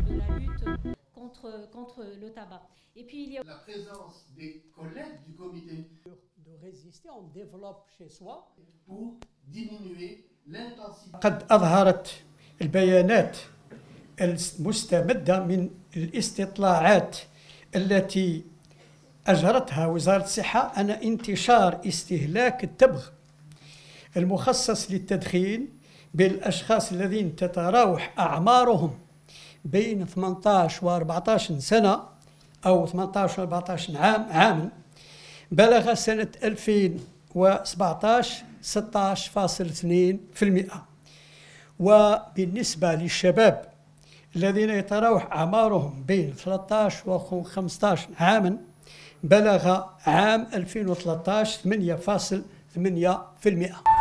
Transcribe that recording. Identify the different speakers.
Speaker 1: de la lutte contre le tabac. Et puis il y a
Speaker 2: la présence des collègues du comité
Speaker 3: de résister, on développe chez soi
Speaker 2: pour diminuer l'intensité.
Speaker 3: قد أظهرت البيانات المستمدة من الاستطلاعات التي أجرتها وزارة الصحة أن انتشار استهلاك التبغ المخصص للتدخين بين الأشخاص الذين تتراوح أعمارهم بين 18 و 14 سنة أو 18 و 14 عاما بلغ سنة 2017 16.2%. وبالنسبة للشباب الذين يتراوح أعمارهم بين 13 و 15 عاما بلغ عام 2013 8.8%.